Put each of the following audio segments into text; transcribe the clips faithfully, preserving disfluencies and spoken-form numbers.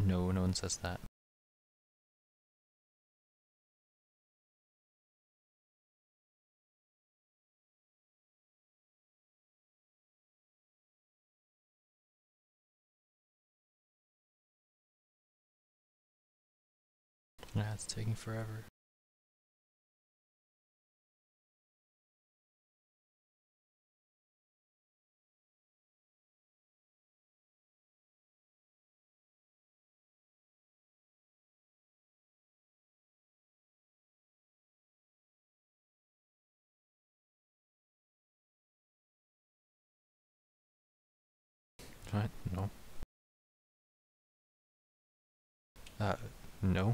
No, no one says that. Yeah, it's taking forever. What? No. Uh, no.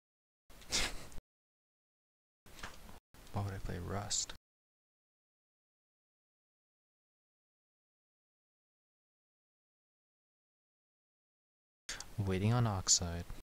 Why would I play Rust? Waiting on Oxide.